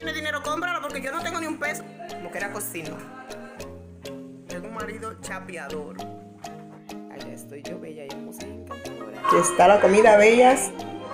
Tiene dinero, cómpralo porque yo no tengo ni un peso. Como que era cocino. Tengo un marido chapeador. Allá estoy yo, bella y hermosa y encantadora. Aquí está la comida, bellas.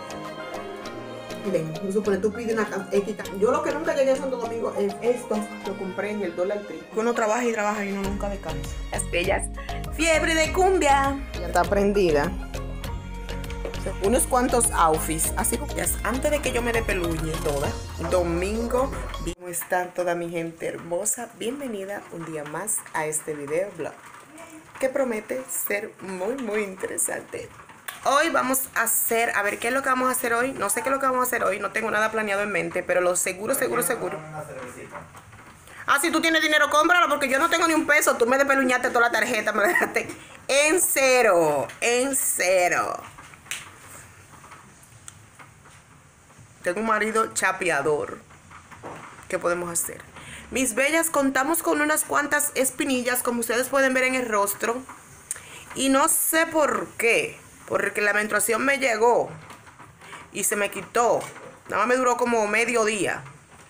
Ven, no supone tú pides una ética. Yo lo que nunca llegué a Santo Domingo es esto. Lo compré en el Dollar Tree. Uno trabaja y uno nunca descansa. Las bellas. Fiebre de cumbia. Ya está prendida. Unos cuantos outfits, así como antes de que yo me despeluye toda. Domingo, ¿cómo están toda mi gente hermosa? Bienvenida un día más a este video blog que promete ser muy interesante. Hoy vamos a hacer, a ver qué es lo que vamos a hacer hoy. No sé qué es lo que vamos a hacer hoy, no tengo nada planeado en mente, pero lo seguro. Ah, si tú tienes dinero, cómpralo porque yo no tengo ni un peso. Tú me despeluñaste toda la tarjeta, me la dejaste en cero. Tengo un marido chapeador. ¿Qué podemos hacer? Mis bellas, contamos con unas cuantas espinillas, como ustedes pueden ver en el rostro. Y no sé por qué. Porque la menstruación me llegó y se me quitó. Nada más me duró como medio día.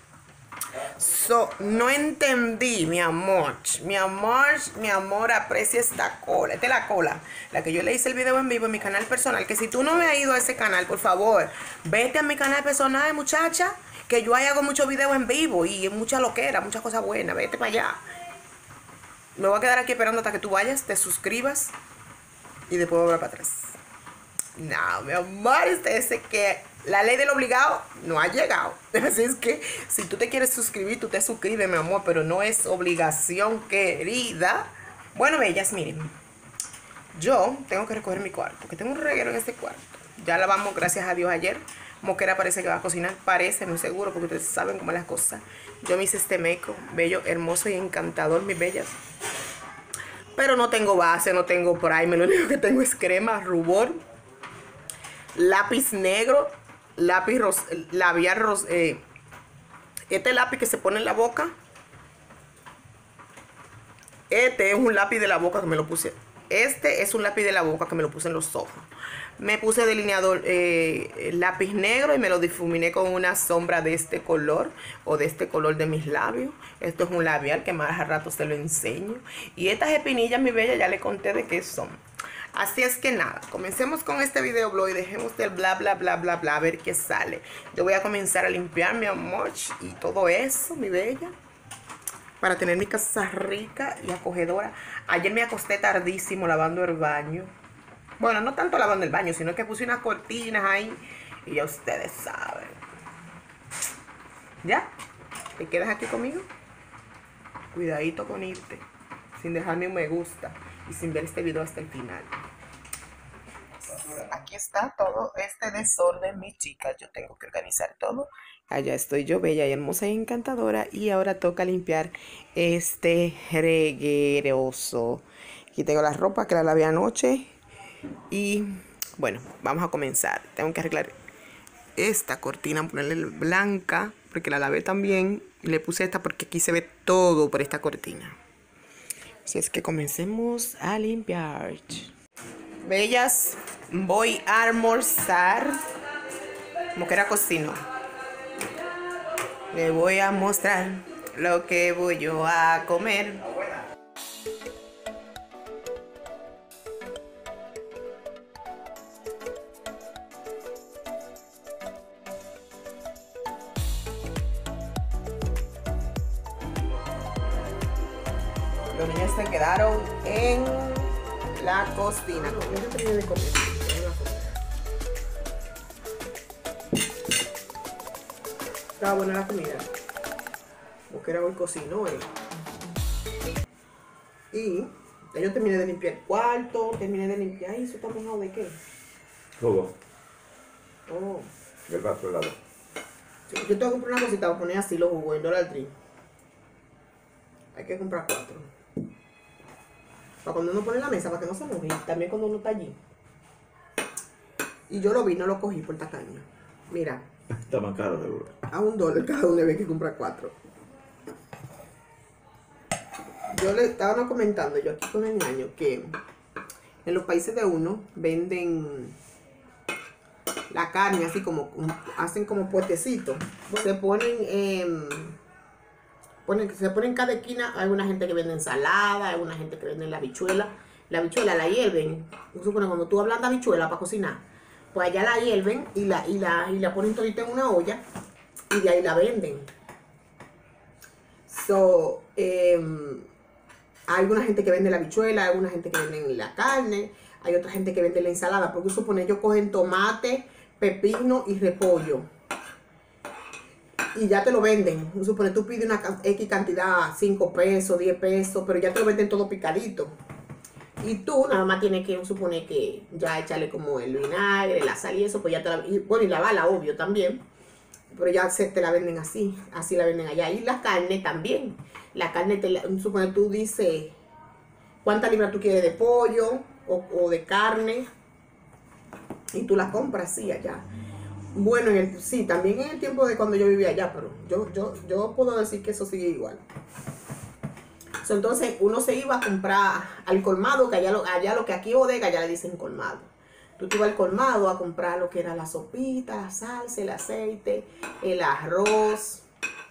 No entendí, mi amor, aprecia esta cola. Esta es la cola, la que yo le hice el video en vivo en mi canal personal. Que si tú no me has ido a ese canal, por favor, vete a mi canal personal, muchacha. Que yo ahí hago muchos videos en vivo y mucha loquera, muchas cosas buenas. Vete para allá. Me voy a quedar aquí esperando hasta que tú vayas, te suscribas y después voy a volver para atrás. No, mi amor, ese que la ley del obligado no ha llegado. Así es que si tú te quieres suscribir, tú te suscribes, mi amor, pero no es obligación, querida. Bueno, bellas, miren, yo tengo que recoger mi cuarto, porque tengo un reguero en este cuarto. Ya lavamos, gracias a Dios, ayer. Moquera parece que va a cocinar, parece, muy seguro, porque ustedes saben cómo es las cosas. Yo me hice este meco, bello, hermoso y encantador, mis bellas. Pero no tengo base, no tengo primer, lo único que tengo es crema, rubor, lápiz negro, lápiz labial, este lápiz que se pone en la boca. Este es un lápiz de la boca que me lo puse. Este es un lápiz de la boca que me lo puse en los ojos. Me puse delineador lápiz negro y me lo difuminé con una sombra de este color o de este color de mis labios. Esto es un labial que más a rato se lo enseño. Y estas espinillas, mi bella, ya le conté de qué son. Así es que nada, comencemos con este video blog y dejemos del bla a ver qué sale. Yo voy a comenzar a limpiar, mi amor, y todo eso, mi bella, para tener mi casa rica y acogedora. Ayer me acosté tardísimo lavando el baño. Bueno, no tanto lavando el baño, sino que puse unas cortinas ahí y ya ustedes saben. ¿Ya? ¿Te quedas aquí conmigo? Cuidadito con irte, sin dejarme un me gusta y sin ver este video hasta el final. Aquí está todo este desorden, mis chicas. Yo tengo que organizar todo. Allá estoy yo, bella y hermosa y encantadora. Y ahora toca limpiar este regueroso. Aquí tengo la ropa que la lavé anoche. Y bueno, vamos a comenzar. Tengo que arreglar esta cortina, ponerle blanca, porque la lavé también. Y le puse esta porque aquí se ve todo por esta cortina. Así es que comencemos a limpiar. Bellas, voy a almorzar. Como que era cocino. Le voy a mostrar lo que voy yo a comer. Los niños se quedaron en la cocina. Yo terminé de comer. Estaba buena la comida. Porque era hoy cocinó. Y ya yo terminé de limpiar el cuarto. Terminé de limpiar. ¿Y eso está mojado de qué? Todo. Oh. Del vaso helado. Sí, yo tengo que comprar una cosita para poner así los jugos en Dollar Tree. Hay que comprar 4. Para cuando uno pone en la mesa, para que no se moje. Y también cuando uno está allí. Y yo lo vi, no lo cogí por tacaño. Mira. Está más caro, seguro. A $1 cada uno hay que comprar 4. Yo le estaba comentando, yo aquí con el ñaño, que en los países de uno venden la carne, así como, hacen como puestecitos. Se se ponen cada esquina. Hay una gente que vende ensalada, hay una gente que vende la habichuela. La habichuela la hierven. Supone cuando tú hablas de habichuela para cocinar, pues allá la hierven y la ponen todita en una olla y de ahí la venden. Hay una gente que vende la habichuela, hay una gente que vende la carne, hay otra gente que vende la ensalada, porque supone ellos cogen tomate, pepino y repollo. Y ya te lo venden. Supone tú pides una X cantidad, 5 pesos, 10 pesos, pero ya te lo venden todo picadito. Y tú nada más tienes que, supone que ya echarle como el vinagre, la sal y eso, pues ya te la, y lavarla, obvio, también. Pero ya te la venden así la venden allá. Y la carne también. La carne, supone tú dices cuántas libras tú quieres de pollo o de carne. Y tú la compras así allá. Bueno, sí, también en el tiempo de cuando yo vivía allá, pero yo puedo decir que eso sigue igual. Entonces uno se iba a comprar al colmado, que allá lo que aquí bodega, allá le dicen colmado. Tú te ibas al colmado a comprar lo que era la sopita, la salsa, el aceite, el arroz.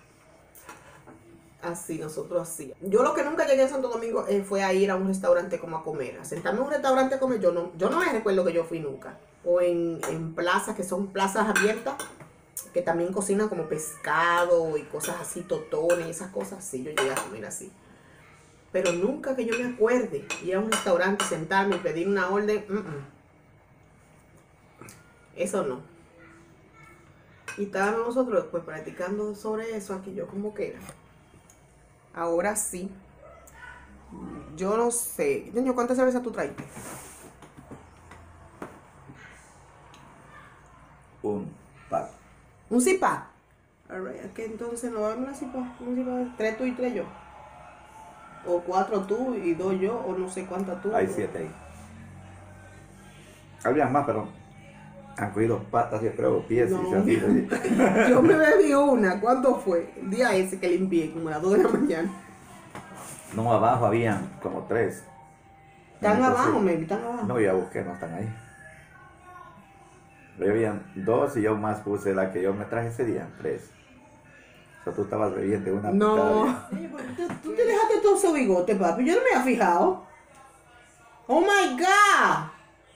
Así, nosotros hacíamos. Yo lo que nunca llegué a Santo Domingo fue a ir a un restaurante como a comer. A sentarme en un restaurante a comer, yo no me recuerdo que yo fui nunca. O en plazas, que son plazas abiertas, que también cocinan como pescado y cosas así, totones, esas cosas así. Yo llegué a comer así. Pero nunca que yo me acuerde ir a un restaurante, sentarme y pedir una orden. Eso no. Y estábamos nosotros pues practicando sobre eso aquí, yo como que era. Ahora sí. Yo no sé. Niño, ¿cuántas cervezas tú traes? Un pack. ¿Un zipa? Alright, que entonces no va a haber una zipa. Un zipa, 3 tú y 3 yo. O 4 tú y 2 yo, o no sé cuántas tú. Hay 7 ahí. Había más, pero han cogido patas, yo creo, pies No. y se han ido. Yo me bebí una. ¿Cuándo fue? El día ese que limpié, como a las 2 de la mañana. No, abajo habían como 3. ¿Están abajo, maybe? ¿Están abajo? No, ya busqué, no están ahí. Pero habían 2 y yo más puse la que yo me traje ese día, 3. O sea, tú estabas bebiendo una No. Tú te dejaste todo ese bigote, papi. Yo no me había fijado. Oh my God.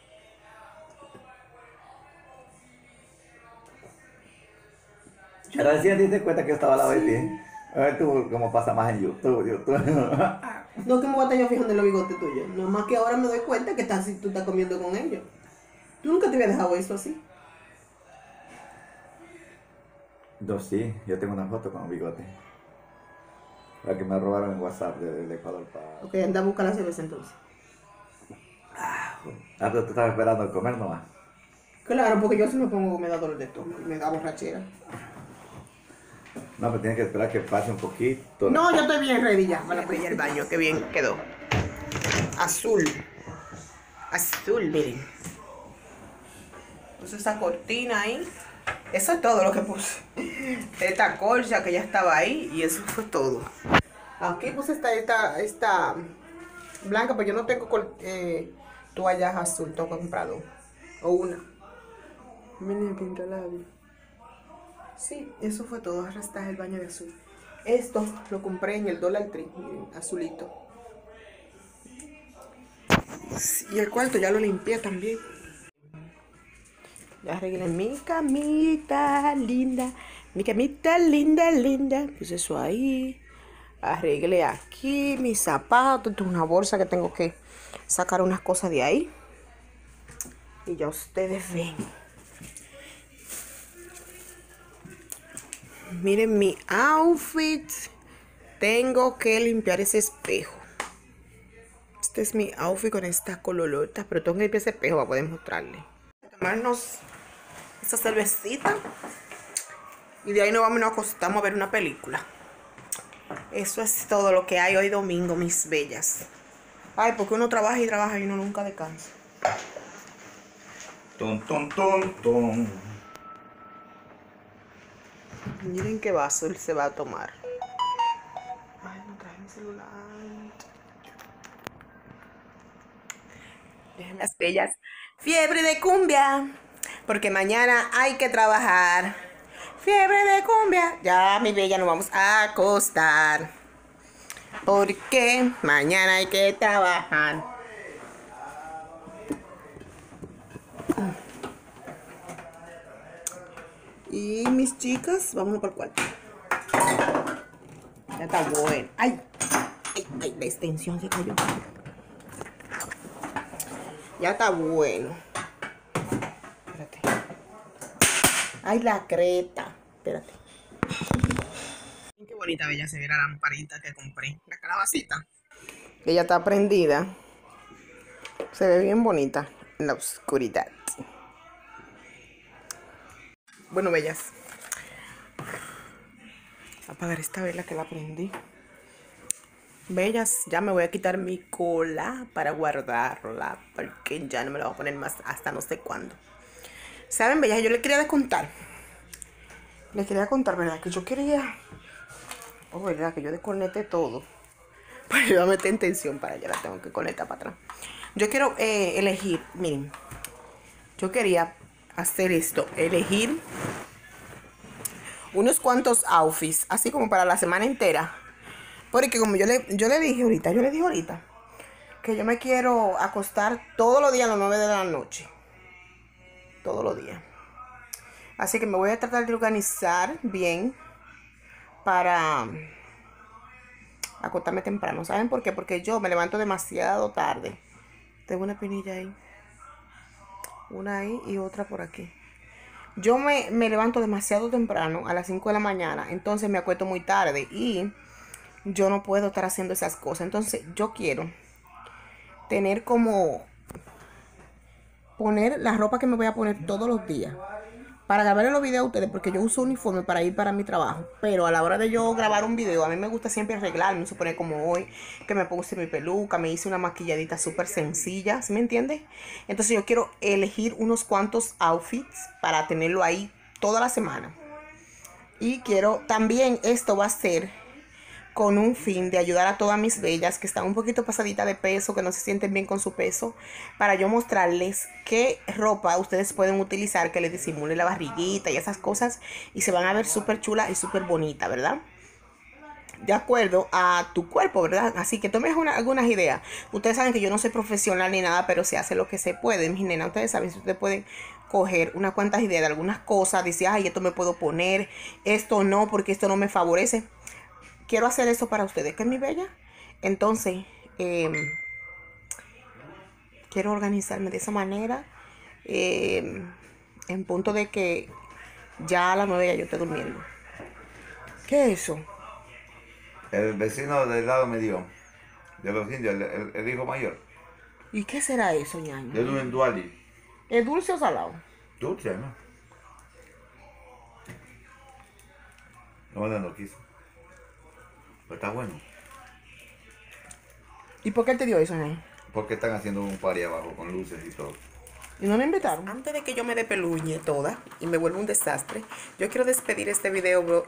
Pero recién te diste cuenta que yo estaba al lado de ti. A ver tú cómo pasa más en YouTube. No, que me voy a estar yo fijando en los bigotes tuyos. No más que ahora me doy cuenta que tú estás comiendo con ellos. Tú nunca te habías dejado eso así. Yo sí, yo tengo una foto con bigote. La que me robaron en WhatsApp del Ecuador para... Ok, anda a buscar la cerveza entonces. Ah, pero tú estabas esperando comer nomás. Claro, porque yo sí me pongo, me da dolor de estómago y me da borrachera. No, pero tienes que esperar que pase un poquito. No, yo estoy bien ready ya para ir al baño. Qué bien quedó. Azul. Azul, miren. Puse esa cortina ahí. Eso es todo lo que puse. Esta colcha que ya estaba ahí y eso fue todo. Aquí puse esta blanca, pero yo no tengo toallas azul, tengo que comprar 2. O una. Miren el pintalabio. Sí, eso fue todo. Ahora está el baño de azul. Esto lo compré en el Dollar Tree, miren, azulito. Y el cuarto ya lo limpié también. Ya arreglé mi camita linda. Mi camita linda, linda. Puse eso ahí. Arreglé aquí mis zapatos. Tengo una bolsa que tengo que sacar unas cosas de ahí. Y ya ustedes ven. Miren mi outfit. Tengo que limpiar ese espejo. Este es mi outfit con esta cololota. Pero tengo que limpiar ese espejo para poder mostrarle. Tomarnos esta cervecita. Y de ahí nos acostamos a ver una película. Eso es todo lo que hay hoy domingo, mis bellas. Ay, porque uno trabaja y trabaja y uno nunca descansa. Ton. Miren qué vaso él se va a tomar. Ay, no traje mi celular. Déjenme las bellas. Fiebre de cumbia. porque mañana hay que trabajar. Fiebre de cumbia. Ya, mi bella, nos vamos a acostar, porque mañana hay que trabajar. Y mis chicas, vámonos para el cuarto. Ya está bueno. Ay, ay, ay, la extensión se cayó. Ya está bueno. Espérate. Ay, la creta. Espérate. Qué bonita, bella, se ve la lamparita que compré. La calabacita. Ella está prendida. Se ve bien bonita en la oscuridad. Bueno, bellas. Apagar esta vela que la prendí. Bellas, ya me voy a quitar mi cola para guardarla, porque ya no me la voy a poner más hasta no sé cuándo. ¿Saben, bellas? Yo les quería contar. Les quería contar, ¿verdad? Que yo quería... Oh, ¿verdad? Que yo desconecté todo. Pues yo voy a meter en tensión para allá. La tengo que conectar para atrás. Yo quiero elegir, miren. Yo quería hacer esto. Elegir unos cuantos outfits, así como para la semana entera. Porque como yo le dije ahorita, que yo me quiero acostar todos los días a las 9 de la noche. Todos los días. Así que me voy a tratar de organizar bien para acostarme temprano. ¿Saben por qué? Porque yo me levanto demasiado tarde. Tengo una pinilla ahí. Una ahí y otra por aquí. Yo me levanto demasiado temprano, a las 5 de la mañana. Entonces me acuesto muy tarde y yo no puedo estar haciendo esas cosas. Entonces yo quiero tener como... poner la ropa que me voy a poner todos los días. Para grabar los videos a ustedes, porque yo uso uniforme para ir para mi trabajo. Pero a la hora de yo grabar un video, a mí me gusta siempre arreglarme. Se pone como hoy, que me puse mi peluca, me hice una maquilladita súper sencilla. ¿Sí me entiendes? Entonces yo quiero elegir unos cuantos outfits para tenerlo ahí toda la semana. Y quiero, también esto va a ser con un fin de ayudar a todas mis bellas que están un poquito pasaditas de peso, que no se sienten bien con su peso, para yo mostrarles qué ropa ustedes pueden utilizar que les disimule la barriguita y esas cosas, y se van a ver súper chulas y súper bonitas, ¿verdad? De acuerdo a tu cuerpo, ¿verdad? Así que tomen algunas ideas. Ustedes saben que yo no soy profesional ni nada, pero se hace lo que se puede. Mis nenas, ustedes saben, si ustedes pueden coger unas cuantas ideas de algunas cosas, decir, ay, esto me puedo poner, esto no, porque esto no me favorece. Quiero hacer eso para ustedes, que es mi bella. Entonces, quiero organizarme de esa manera. En punto de que ya a las 9 ya yo estoy durmiendo. ¿Qué es eso? El vecino del lado me dio, de los indios, el hijo mayor. ¿Y qué será eso, ñaño? De un duali. ¿Es dulce o salado? Dulce, ¿no? No quiso. Pero está bueno. ¿Y por qué él te dio eso, ñaño? Porque están haciendo un party abajo con luces y todo. ¿Y no me invitaron? Antes de que yo me despeluñe toda y me vuelva un desastre, yo quiero despedir este video blog,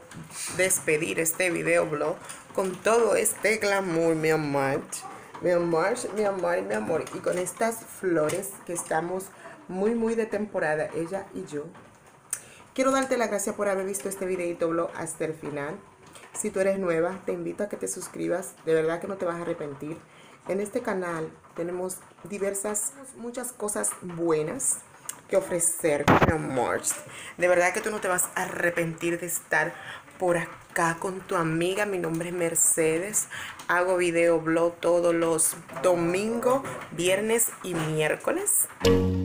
con todo este glamour, mi amor. Mi amor, mi amor, mi amor. Y con estas flores que estamos muy de temporada, ella y yo. Quiero darte las gracias por haber visto este videito blog hasta el final. Si tú eres nueva, te invito a que te suscribas. De verdad que no te vas a arrepentir. En este canal tenemos muchas cosas buenas que ofrecer, mi amor. De verdad que tú no te vas a arrepentir de estar por acá con tu amiga. Mi nombre es Mercedes. Hago video blog todos los domingos, viernes y miércoles.